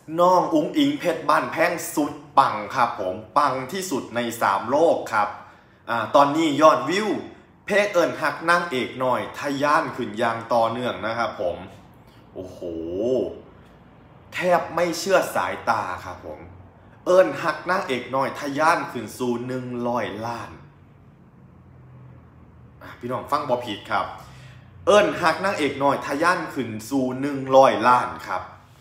น้องอุ๋งอิงเพชรบ้านแพงสุดปังครับผมปังที่สุดใน3โลกครับตอนนี้ยอดวิวเพลงเอิญฮักนางเอกหน่อยทะยานขึ้นอย่างต่อเนื่องนะครับผมโอ้โหแทบไม่เชื่อสายตาครับผมเอิญฮักนางเอกหน่อยทะยานขึ้นสู่100 ล้านพี่น้องฟังบ่ผิดครับเอิญฮักนางเอกหน่อยทะยานขึ้นสู่100 ล้านครับ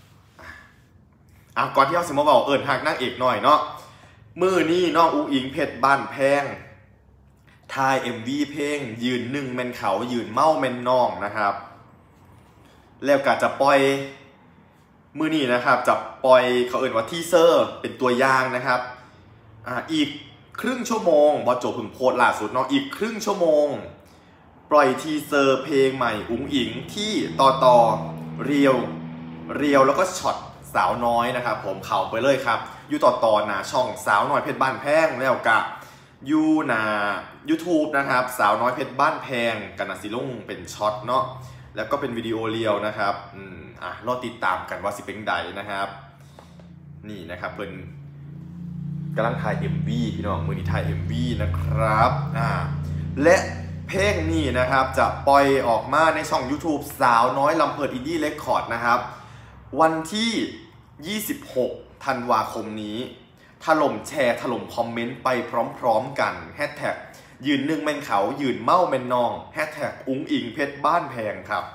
ก่อนที่เราสมมติว่าเอิญฮักนางเอกหน่อยเนาะมือนี่น้องอุ๋งอิงเพชรบ้านแพงทาย MV เพลงยืนหนึ่งแมนเขายืนเมาแมนน้องนะครับแล้วก็จะปล่อยมือนี่นะครับจะปล่อยเขาเอ่ยว่าทีเซอร์เป็นตัวอย่างนะครับอีกครึ่งชั่วโมงบอสโจพึ่งโพสต์ล่าสุดเนาะอีกครึ่งชั่วโมงปล่อยทีเซอร์เพลงใหม่อุ๋งอิงที่ต่อเรียวแล้วก็ช็อตสาวน้อยนะครับผมเข่าไปเลยครับอยู่ต่อนะช่องสาวน้อยเพชรบ้านแพงแล้วก็ยูนา YouTube นะครับสาวน้อยเพชรบ้านแพงกันนะสิลงเป็นช็อตเนาะแล้วก็เป็นวิดีโอเรียวนะครับรอติดตามกันว่าสิเป็นใดนะครับนี่นะครับเป็นกำลังถ่าย MV พี่น้องมือนี้ถ่าย MV นะครับและเพลงนี้นะครับจะปล่อยออกมาในช่อง YouTube สาวน้อยลำเพลินอินดี้เรคคอร์ดนะครับวันที่26 ธันวาคมนี้ถล่มแชร์ถล่มคอมเมนต์ไปพร้อมๆกันแฮชแท็กยืนหนึ่งแมนเขายืนเมาแมนนองแฮชแท็กอุ๋งอิงเพชรบ้านแพงครับ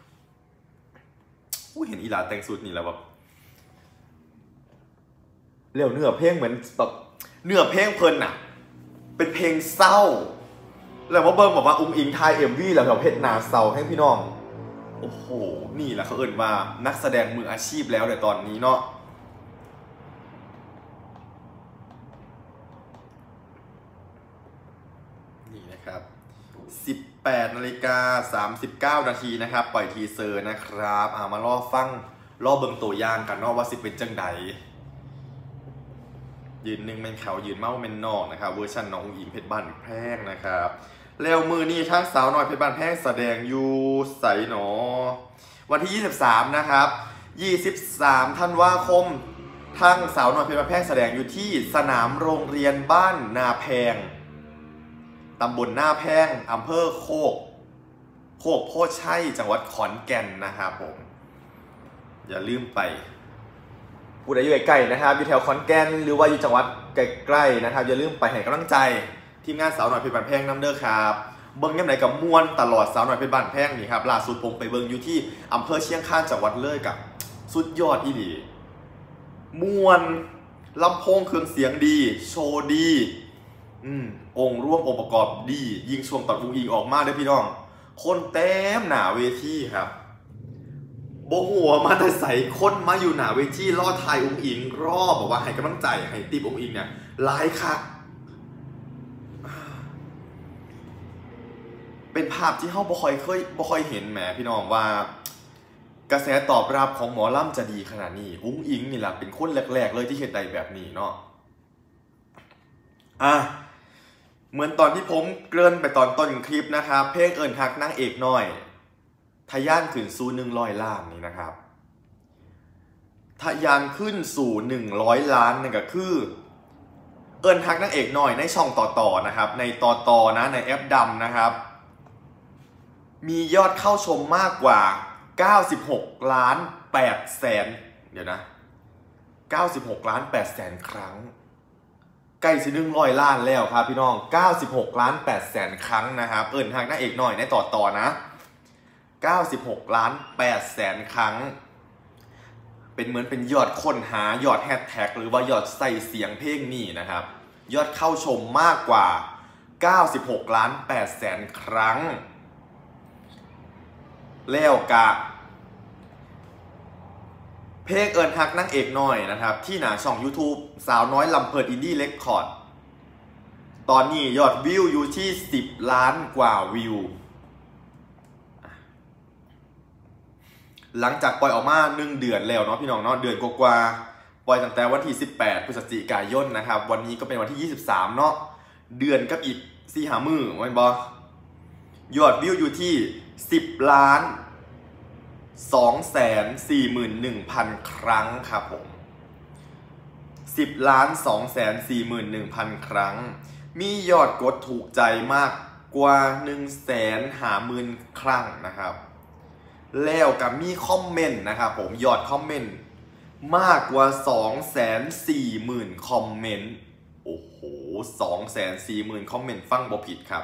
เห็นอีหลาแต่งสุดนี่แล้วแบบเรียวเนื้อเพลงเหมือนแบบเนื้อเพลงเพลินอะเป็นเพลงเศร้าแล้วว่าเบิ้มบอกว่าอุ๋งอิงไทยMVแล้วแบบเพชรนาเศร้าให้พี่น้องโอ้โหนี่แหละเขาเอ่ยว่านักแสดงมืออาชีพแล้วในตอนนี้เนาะนี่นะครับ18:39 นาทีนะครับปล่อยทีเซอร์นะครับมารอฟังรอเบิ่งตัวอย่างกันเนาะว่าสิเป็นจังใดยืนหนึ่งแมนเขายืนเมาแมนนอกนะครับเวอร์ชันน้องอุ๋งอิงเพชรบ้านแพงนะครับแล้วมือนี้ทั้งสาวน้อยเพชรบ้านแพงแสดงอยู่ใสหนอวันที่23นะครับ23 ธันวาคมทั้งสาวน้อยเพชรบ้านแพงแสดงอยู่ที่สนามโรงเรียนบ้านนาแพงตำบลหน้าแพงอำเภอโคกโพชัยจังหวัดขอนแก่นนะครับผมอย่าลืมไปผู้ใดอยู่ใกล้ๆนะครับอยู่แถวขอนแก่นหรือว่าอยู่จังหวัดใกล้ๆนะครับอย่าลืมไปให้กำลังใจทีมงานสาวหน่อยเพชรบ้านแพงน้ำเด้อครับเบิ้งยังไงกับม่วนตลอดสาวหน่อยเพชรบ้านแพงนี่ครับล่าสุดผมไปเบิ้งอยู่ที่อำเภอเชียงคานจังหวัดเลยกับสุดยอดอีดีม่วนลำโพงเครื่องเสียงดีโชว์ดีองค์ร่วมองค์ประกอบดียิงช่วงตัดอุ๋งอิงออกมาได้พี่น้องคนเต็มหนาเวทีครับโบหัวมาแต่ใส่คนมาอยู่หนาเวทีรอดทายอุ๋งอิงรอบบอกว่าให้กำลังใจให้ตีบอุ๋งอิงเนี่ยหลายคักเป็นภาพที่เฮาบ่ค่อยเห็นแหมพี่น้องว่ากระแสตอบรับของหมอลำจะดีขนาดนี้อุ๋งอิงนี่แหละเป็นคนแรกๆเลยที่เห็นใดแบบนี้เนาะเหมือนตอนที่ผมเกริ่นไปตอนต้นคลิปนะครับเพลงเอิญฮักนางเอกน้อยทะยานขึ้นสู่100 ล้านนี่นะครับทะยานขึ้นสู่100 ล้านนั่นก็คือเอิญฮักนางเอกน้อยในช่องต่อนะครับในต่อนะในแอปดำนะครับมียอดเข้าชมมากกว่า96.8 แสนเดี๋ยวนะ96.8 แสนครั้งใกล้จะ100 ล้านแล้วครับพี่น้อง96.8 แสนครั้งนะครับเอิญฮักนางเอกน้อยในต่อนะ96.8 แสนครั้งเป็นเหมือนเป็นยอดค้นหายอดแฮชแท็กหรือว่ายอดใส่เสียงเพลงนี้นะครับยอดเข้าชมมากกว่า96.8 แสนครั้งแล้วกะเพลงเอิญฮักนางเอกน้อยนะครับที่หน้าช่อง YouTube สาวน้อยลำเพลินอินดี้เรคคอร์ดตอนนี้ยอดวิวอยู่ที่10 ล้านกว่าวิวหลังจากปล่อยออกมา1 เดือนแล้วเนาะพี่น้องเนาะเดือนกว่าปล่อยตั้งแต่วันที่18 พฤศจิกายนนะครับวันนี้ก็เป็นวันที่23เนาะเดือนกับอีก4-5 มื้อแม่นบ่ยอดวิวอยู่ที่10,241,000 ครั้งครับผม 10,241,000 ครั้งมียอดกดถูกใจมากกว่า 150,000 ครั้งนะครับแล้วก็มีคอมเมนต์นะครับผมยอดคอมเมนต์มากกว่า 240,000 คอมเมนต์โอ้โห 240,000 คอมเมนต์ฟังบ่ผิดครับ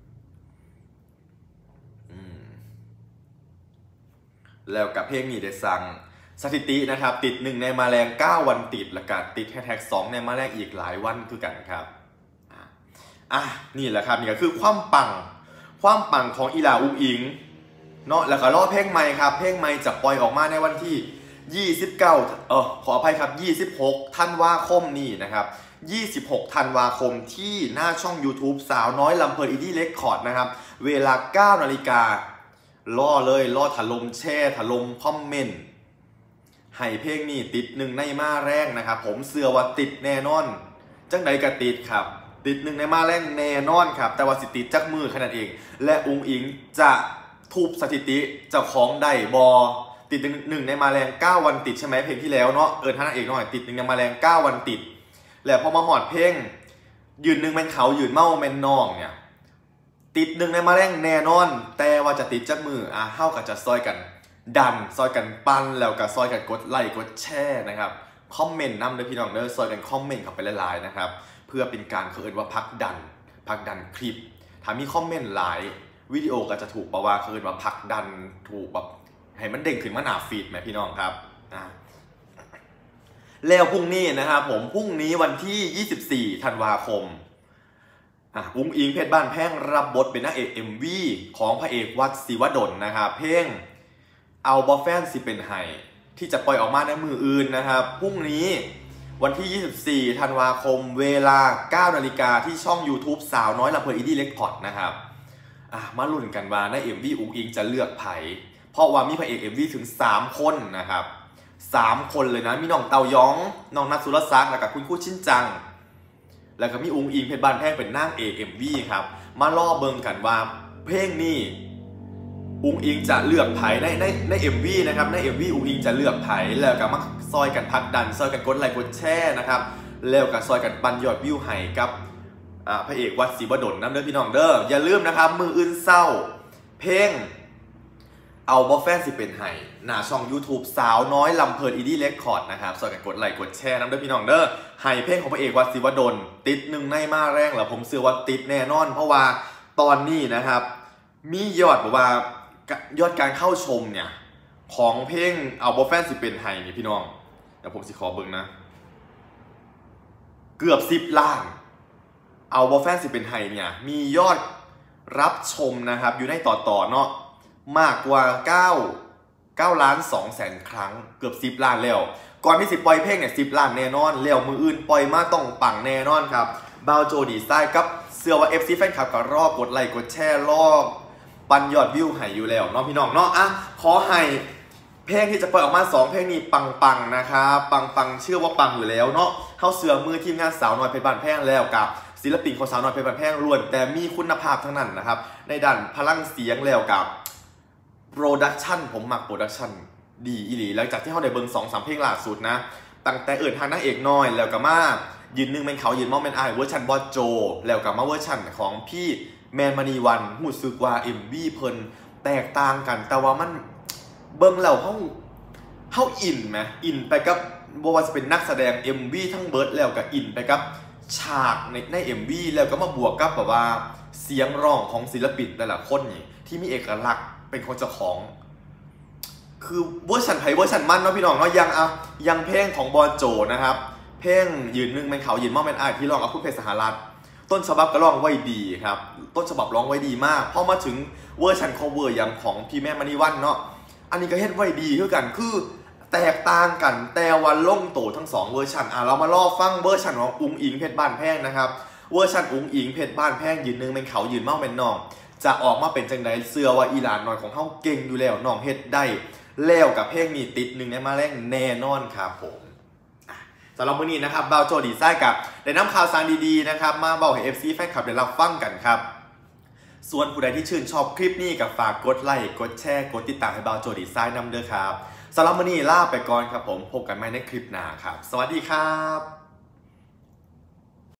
แล้วกับเพลงนี้ได้สั่งสถิตินะครับติด1ในมาแรง9วันติดแล้วก็ติดแฮชแท็ก2ในมาแรงอีกหลายวันคือกันครับนี่แหละครับนี่ก็คือความปังของอีหลาอุ้งอิงเนาะแล้วก็รอเพลงใหม่ครับเพลงใหม่จะปล่อยออกมาในวันที่29ขออภัยครับ26ธันวาคมนี้นะครับ26ธันวาคมที่หน้าช่อง YouTube สาวน้อยลำเพลินอินดี้เรคคอร์ดนะครับเวลา 9 นาฬิการอเลยรอถล่มแช่ถล่มคอมเมนต์ให้เพลงนี้ติด1ในมาแรงนะครับผมเชื่อว่าติดแน่นอนจังใดก็ติดครับติด1ในมาแรงแน่นอนครับแต่ว่าสิติดจักมือขนาดเองและอุ้งอิงจะทุบสถิติเจ้าของได้บอติด1ในมาแรง9วันติดใช่ไหมเพลงที่แล้วเนาะท่านเอกหน่อยติด1ในมาแรง9วันติดแล้วพอมาหอดเพลงยืน1เป็นเขายืนเมาเป็นน้องเนี่ยติด1ในมาแรงแน่นอนแต่ว่าจะติดจักมือเฮาก็จะซอยกันดันซอยกันปั้นแล้วก็ซอยกันกดไลค์กดแชร์นะครับคอมเมนต์นำด้วยพี่น้องเด้อซอยกันคอมเมนต์เข้าไปหลายๆนะครับเพื่อเป็นการเขาเรียกว่าพักดันคลิปถ้ามีคอมเมนต์หลายวิดีโอก็จะถูกบอกว่าเขาเรียกว่าพักดันถูกแบบให้มันเด้งขึ้นมาหน้าฟีดไหมพี่น้องครับแล้วพรุ่งนี้นะครับผมพรุ่งนี้วันที่24ธันวาคมอุ้งอิงเพชรบ้านแพงรับบทเป็นนางเอก MV ของพระเอกวัดศิวดลนะครับเพลงเอาบอแฟนสิเป็นไห้ที่จะปล่อยออกมาในมืออื่นนะครับพรุ่งนี้วันที่24ธันวาคมเวลา 9 นาฬิกาที่ช่อง YouTube สาวน้อยลำเพลินอินดี้เรคคอร์ดนะครับมาลุ้นกันว่าใน MV อุ้งอิงจะเลือกไผ่เพราะว่ามีพระเอก MV ถึง3คนนะครับ3คนเลยนะมีน้องเตายองน้องนัทสุรศักดิ์แล้วก็คุณคู่ชินจังแล้วก็มีอุ้งอิงเพชรบ้านแพงเป็นนางเอก MV ครับมาล่อเบิ่งกันว่าเพลงนี้อุ้งอิงจะเลือกไผ่ใน MV นะครับใน MV อุ้งอิงจะเลือกไผ่แล้วก็มาซอยกันพักดันซอยกันกดไลค์กดแชร์นะครับแล้วก็ซอยกันปันยอดวิวให้กับพระเอกวัดศิวดลน้ำเด้อพี่น้องเด้ออย่าลืมนะครับมืออื่นเศร้าเพลงเอาบอแฟนสิเป็นไห้หน้าช่อง YouTube สาวน้อยลำเพลินอินดี้เรคคอร์ดนะครับซอยกันกดไลค์กดแชร์น้ำเด้อพี่น้องเด้อไห้เพลงของพระเอกวัดศิวดลติด1ในมาแรงแล้วผมเชื่อว่าติดแน่นอนเพราะว่าตอนนี้นะครับมียอดบอกว่ายอดการเข้าชมเนี่ยของเพลงเอาบอแฟนสิเป็นไห้นี่พี่น้องเดี๋ยวผมสิขอเบิ่งนะเกือบ10 ล้านเอาบอแฟนสิเป็นไห้เนี่ยมียอดรับชมนะครับอยู่ในต่อเนาะมากกว่า9,200,000 ครั้งเกือบ10 ล้านแล้วก่อนที่10ปล่อยเพลงเนี่ย10 ล้านแน่นอนแล้วมืออื่นปล่อยมาต้องปังแน่นอนครับบาวโจดีไซน์กับเสื้อว่า FC แฟนคลับก็รอกดไลค์กดแชร์รอปันยอดวิวให้อยู่แล้วเนาะพี่น้องเนาะขอให้เพลงที่จะปล่อยออกมา2เพลงนี้ปังๆนะครับปังเชื่อว่าปังอยู่แล้วเนาะเข้าเสือมือทีมงานสาวน้อยเพชรบ้านแพงแล้วกับศิลปินของสาวน้อยเพชรบ้านแพงล้วนแต่มีคุณภาพทั้งนั้นนะครับในด้านพลังเสียงแล้วกับโปรดักชันผมมักโปรดักชันดีอีหลีหลังจากที่เขาได้เบิ่ง2-3 เพลงล่าสุดนะตั้งแต่ทางนางเอกน้อยแล้วก็มายืน1เป็นเขายืนมองเป็นเวอร์ชันบอสโจแล้วก็มาเวอร์ชันของพี่แมนมณีวันหูสึกว่า MV เพิ่นแตกต่างกันแต่ว่ามันเบิ่งแล้วเฮาอินไหมอินไปกับบ่ว่าจะเป็นนักแสดง MV ทั้งเบิร์ดแล้วก็อินไปกับฉากใน MV แล้วก็มาบวกกับแบบว่าเสียงร้องของศิลปินแต่ละคนนี่ที่มีเอกลักษณ์เป็นของเจ้าของคือเวอร์ชันไทยเวอร์ชันมันเนาะพี่น้องเนาะยังเพลงของบอลโจนะครับเพลงยืน1เป็นเขายืนมองเป็นที่ร้องกับคุณเพชรสหรัฐต้นฉบับก็ร้องไว้ดีครับต้นฉบับร้องไว้ดีมากพอมาถึงเวอร์ชัน cover อย่างของพี่แม่มณีวันเนาะอันนี้ก็เฮ็ดไว้ดีคือกันคือแตกต่างกันแต่วันลงโตทั้ง2เวอร์ชันเรามาล่อฟังเวอร์ชันของอุ้งอิงเพชรบ้านแพงนะครับเวอร์ชันอุ้งอิงเพชรบ้านแพงยืน1เป็นเขายืนเมาเป็นน้องจะออกมาเป็นจังไดเสื้อว่าอีหลานน้อยของเฮาเก่งอยู่แล้วน้องเฮ็ดได้แล้วกับเพลงนี้ติด1ในมาแรงแน่นอนครับผมสำหรับมื้อนี้นะครับบาวโจดีไซน์กับได้นำข่าวสารดีๆนะครับมาเบาให้ FC แฟนคลับได้รับฟังกันครับส่วนผู้ใดที่ชื่นชอบคลิปนี้ก็ฝากกดไลค์กดแชร์กดติดตามให้บาวโจดีไซน์นำเด้อครับสำหรับมื้อนี้ลาไปก่อนครับผมพบกันใหม่ในคลิปหน้าครับสวัสดีครับ